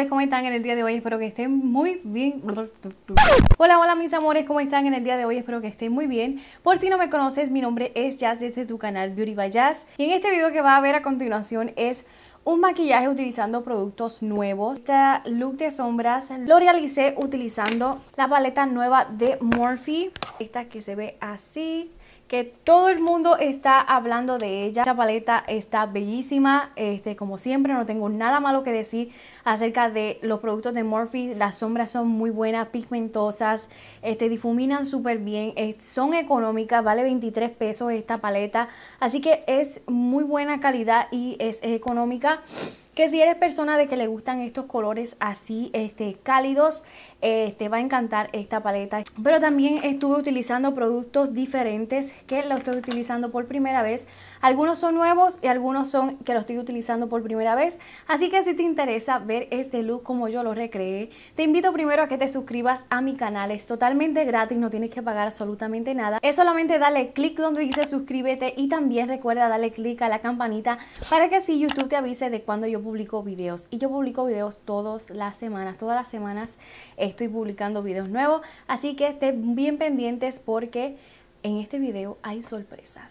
¿cómo están en el día de hoy? Espero que estén muy bien. Hola mis amores, ¿cómo están en el día de hoy? Espero que estén muy bien. Por si no me conoces, mi nombre es Jazz desde tu canal Beauty by Jazz. Y en este video que va a ver a continuación es un maquillaje utilizando productos nuevos. Este look de sombras lo realicé utilizando la paleta nueva de Morphe. Esta que se ve así, que todo el mundo está hablando de ella. Esta paleta está bellísima. Como siempre, no tengo nada malo que decir acerca de los productos de Morphe. Las sombras son muy buenas, pigmentosas, difuminan súper bien, son económicas, vale 23 pesos esta paleta. Así que es muy buena calidad y es económica. Que si eres persona de que le gustan estos colores así cálidos, te va a encantar esta paleta. Pero también estuve utilizando productos diferentes que los estoy utilizando por primera vez. Algunos son nuevos y algunos son que los estoy utilizando por primera vez. Así que si te interesa ver este look como yo lo recreé, te invito primero a que te suscribas a mi canal. Es totalmente gratis, no tienes que pagar absolutamente nada. Es solamente darle clic donde dice suscríbete y también recuerda darle clic a la campanita para que así YouTube te avise de cuando yo publico videos. Y yo publico videos todas las semanas estoy publicando videos nuevos, así que estén bien pendientes porque en este video hay sorpresas.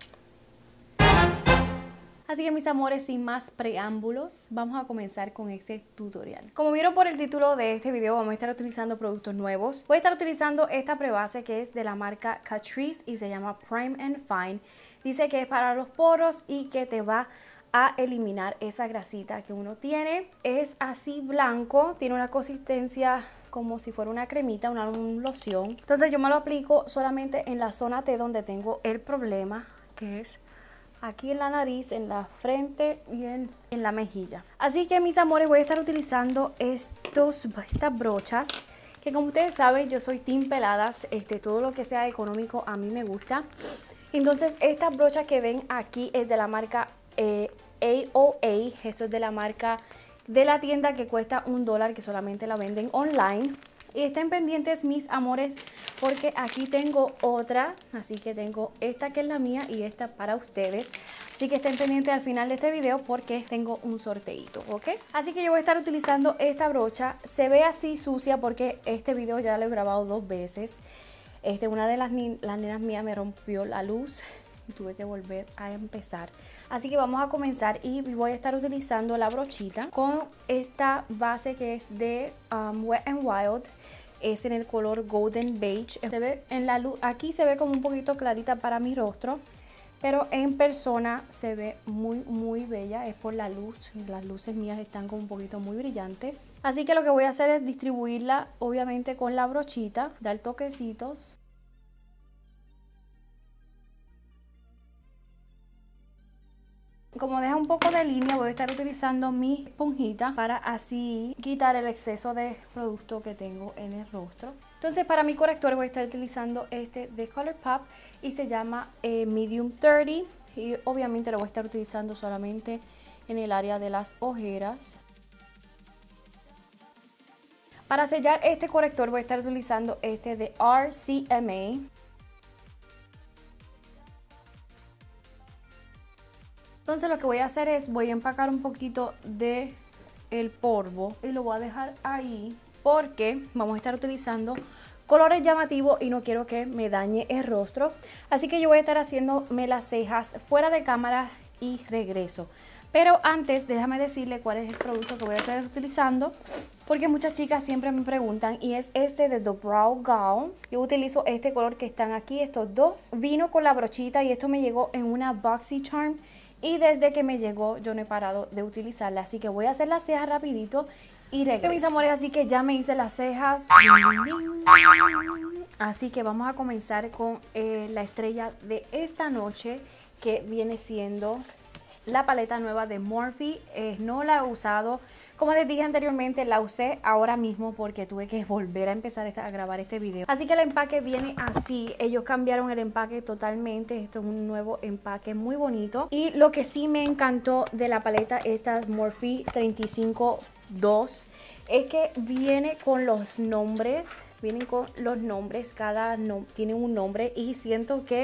Así que mis amores, sin más preámbulos, vamos a comenzar con este tutorial. Como vieron por el título de este video, vamos a estar utilizando productos nuevos. Voy a estar utilizando esta prebase que es de la marca Catrice y se llama Prime and Fine. Dice que es para los poros y que te va a eliminar esa grasita que uno tiene. Es así blanco, tiene una consistencia como si fuera una cremita, una loción. Entonces yo me lo aplico solamente en la zona T donde tengo el problema, que es aquí en la nariz, en la frente y en la mejilla. Así que mis amores, voy a estar utilizando estas brochas, que como ustedes saben yo soy team peladas. Todo lo que sea económico a mí me gusta. Entonces estas brochas que ven aquí es de la marca AOA. Eso es de la marca de la tienda que cuesta $1, que solamente la venden online. Y estén pendientes mis amores porque aquí tengo otra, así que tengo esta que es la mía y esta para ustedes. Así que estén pendientes al final de este video porque tengo un sorteito, ¿ok? Así que yo voy a estar utilizando esta brocha. Se ve así sucia porque este video ya lo he grabado 2 veces. Una de las nenas mías me rompió la luz y tuve que volver a empezar. Así que vamos a comenzar y voy a estar utilizando la brochita con esta base que es de Wet n Wild. Es en el color Golden Beige. Se ve en la luz, aquí se ve como un poquito clarita para mi rostro, pero en persona se ve muy bella. Es por la luz. Las luces mías están como un poquito muy brillantes. Así que lo que voy a hacer es distribuirla obviamente con la brochita, dar toquecitos. Como deja un poco de línea, voy a estar utilizando mi esponjita para así quitar el exceso de producto que tengo en el rostro. Entonces para mi corrector voy a estar utilizando de ColourPop y se llama Medium 30. Y obviamente lo voy a estar utilizando solamente en el área de las ojeras. Para sellar este corrector voy a estar utilizando de RCMA. Entonces lo que voy a hacer es, voy a empacar un poquito de el polvo y lo voy a dejar ahí porque vamos a estar utilizando colores llamativos y no quiero que me dañe el rostro. Así que yo voy a estar haciéndome las cejas fuera de cámara y regreso. Pero antes déjame decirle cuál es el producto que voy a estar utilizando, porque muchas chicas siempre me preguntan, y es de The Brow Gel. Yo utilizo este color que están aquí, estos dos. Vino con la brochita y esto me llegó en una BoxyCharm. Y desde que me llegó yo no he parado de utilizarla. Así que voy a hacer las cejas rapidito y regreso. Mis amores, así que ya me hice las cejas. Así que vamos a comenzar con la estrella de esta noche, que viene siendo la paleta nueva de Morphe. No la he usado. Como les dije anteriormente, la usé ahora mismo porque tuve que volver a empezar a grabar este video. Así que el empaque viene así. Ellos cambiaron el empaque totalmente. Esto es un nuevo empaque muy bonito. Y lo que sí me encantó de la paleta esta Morphe 35-2 es que viene con los nombres. Vienen con los nombres. Cada tiene un nombre y siento que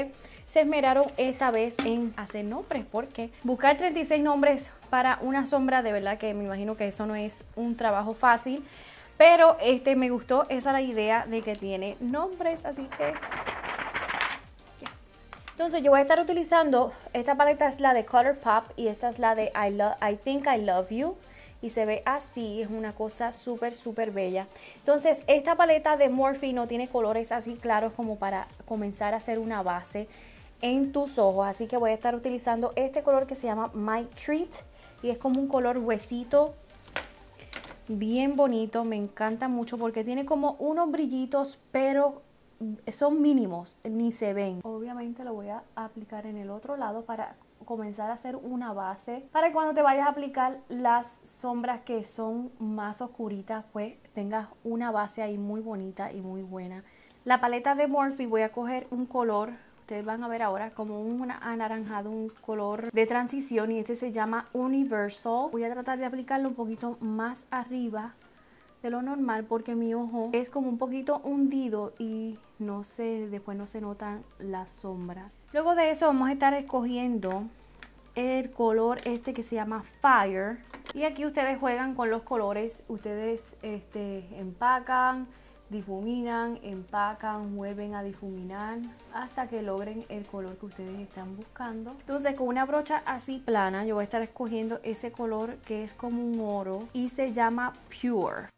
se esmeraron esta vez en hacer nombres, porque buscar 36 nombres para una sombra, de verdad que me imagino que eso no es un trabajo fácil, pero me gustó esa la idea de que tiene nombres, así que yes. Entonces yo voy a estar utilizando, esta paleta es la de ColourPop y esta es la de I Think I Love You. Y se ve así, es una cosa súper bella. Entonces esta paleta de Morphe no tiene colores así claros como para comenzar a hacer una base en tus ojos. Así que voy a estar utilizando este color que se llama My Treat. Y es como un color huesito, bien bonito, me encanta mucho porque tiene como unos brillitos, pero son mínimos, ni se ven. Obviamente lo voy a aplicar en el otro lado para comenzar a hacer una base, para que cuando te vayas a aplicar las sombras que son más oscuritas, pues tengas una base ahí muy bonita y muy buena. La paleta de Morphe voy a coger un color, ustedes van a ver ahora como un anaranjado, un color de transición, y este se llama Universal. Voy a tratar de aplicarlo un poquito más arriba de lo normal porque mi ojo es como un poquito hundido y no sé, después no se notan las sombras. Luego de eso vamos a estar escogiendo el color que se llama Fire, y aquí ustedes juegan con los colores, ustedes empacan, difuminan, empacan, vuelven a difuminar hasta que logren el color que ustedes están buscando. Entonces con una brocha así plana yo voy a estar escogiendo ese color que es como un oro y se llama Pure.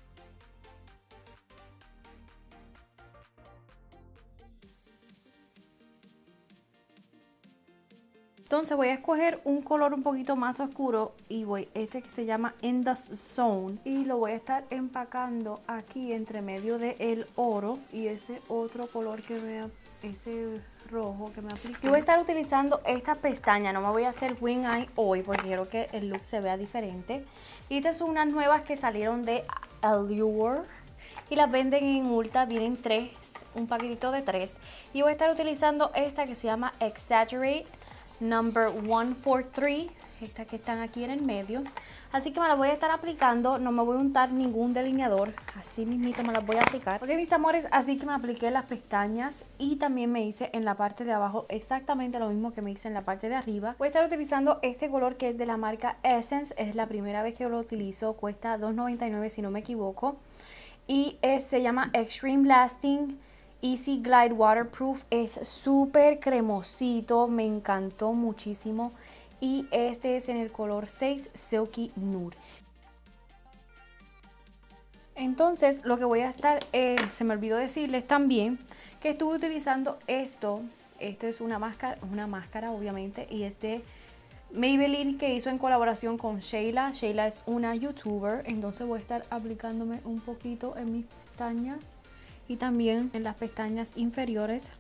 Entonces voy a escoger un color un poquito más oscuro y que se llama In the Zone, y lo voy a estar empacando aquí entre medio del oro y ese otro color ese rojo que me apliqué. Yo voy a estar utilizando esta pestaña, no me voy a hacer wing eye hoy porque quiero que el look se vea diferente. Y estas son unas nuevas que salieron de Allure y las venden en Ulta, vienen un paquetito de 3. Y voy a estar utilizando esta que se llama Exaggerate Number 143, estas que están aquí en el medio. Así que me las voy a estar aplicando, no me voy a untar ningún delineador, así mismito me las voy a aplicar. Ok, mis amores, así que me apliqué las pestañas y también me hice en la parte de abajo exactamente lo mismo que me hice en la parte de arriba. Voy a estar utilizando este color que es de la marca Essence, es la primera vez que lo utilizo, cuesta $2.99 si no me equivoco. Y se llama Extreme Lasting Easy Glide Waterproof, es súper cremosito, me encantó muchísimo. Y este es en el color 6 Silky Nude. Entonces lo que voy a estar, se me olvidó decirles también que estuve utilizando esto es una máscara obviamente, y es de Maybelline, que hizo en colaboración con Sheila. Sheila es una youtuber, entonces voy a estar aplicándome un poquito en mis pestañas y también en las pestañas inferiores.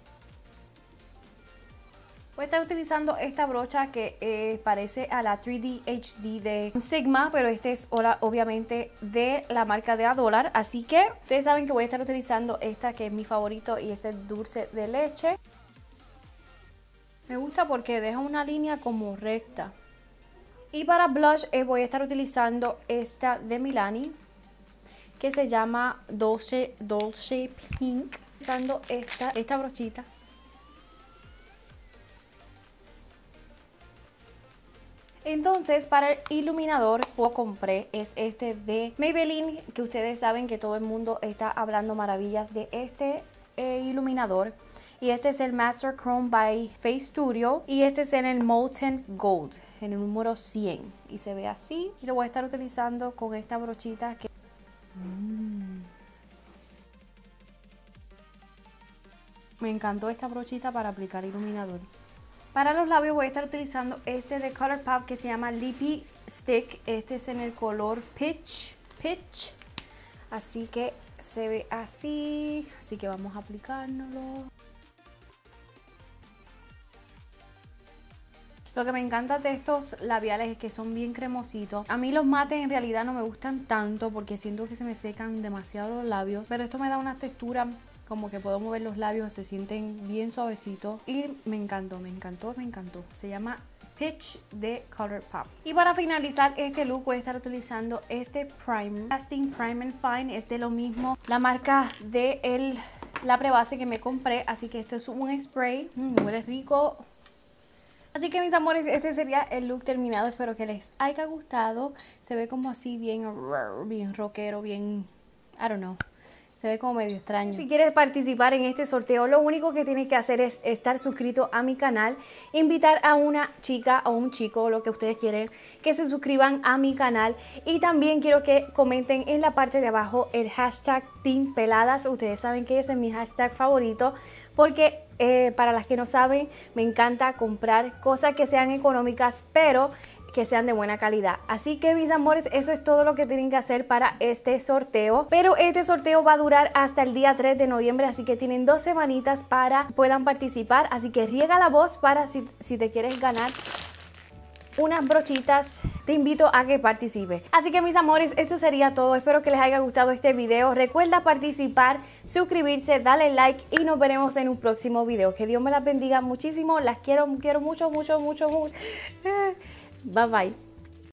Voy a estar utilizando esta brocha que parece a la 3D HD de Sigma, pero este es obviamente de la marca de $1. Así que ustedes saben que voy a estar utilizando esta que es mi favorito, y es el dulce de leche. Me gusta porque deja una línea como recta. Y para blush voy a estar utilizando esta de Milani, que se llama Dolce Pink. Usando esta brochita. Entonces para el iluminador lo compré, es este de Maybelline, que ustedes saben que todo el mundo está hablando maravillas de este iluminador. Y este es el Master Chrome by Face Studio, y este es en el Molten Gold, en el número 100, y se ve así. Y lo voy a estar utilizando con esta brochita que me encantó esta brochita para aplicar iluminador. Para los labios voy a estar utilizando este de ColourPop que se llama Lippy Stick. Este es en el color Peach. Así que se ve así. Así que vamos a aplicárnoslo. Lo que me encanta de estos labiales es que son bien cremositos. A mí los mates en realidad no me gustan tanto porque siento que se me secan demasiado los labios. Pero esto me da una textura como que puedo mover los labios, se sienten bien suavecitos. Y me encantó. Se llama Peach de ColourPop. Y para finalizar este look voy a estar utilizando este primer, Lasting Prime and Fine. Es de lo mismo, la marca de el la prebase que me compré. Así que esto es un spray, huele rico. Así que mis amores, este sería el look terminado. Espero que les haya gustado. Se ve como así bien rockero, bien, I don't know. Se ve como medio extraño. Si quieres participar en este sorteo, lo único que tienes que hacer es estar suscrito a mi canal, invitar a una chica o un chico, lo que ustedes quieren, que se suscriban a mi canal. Y también quiero que comenten en la parte de abajo el hashtag Team Peladas. Ustedes saben que ese es mi hashtag favorito, porque para las que no saben, me encanta comprar cosas que sean económicas, pero que sean de buena calidad. Así que mis amores, eso es todo lo que tienen que hacer para este sorteo. Pero este sorteo va a durar hasta el día 3 de noviembre, así que tienen 2 semanitas para puedan participar. Así que riega la voz para si te quieres ganar unas brochitas, te invito a que participe. Así que mis amores, esto sería todo. Espero que les haya gustado este video. Recuerda participar, suscribirse, darle like y nos veremos en un próximo video. Que Dios me las bendiga muchísimo. Las quiero mucho, mucho, mucho, mucho. Bye bye.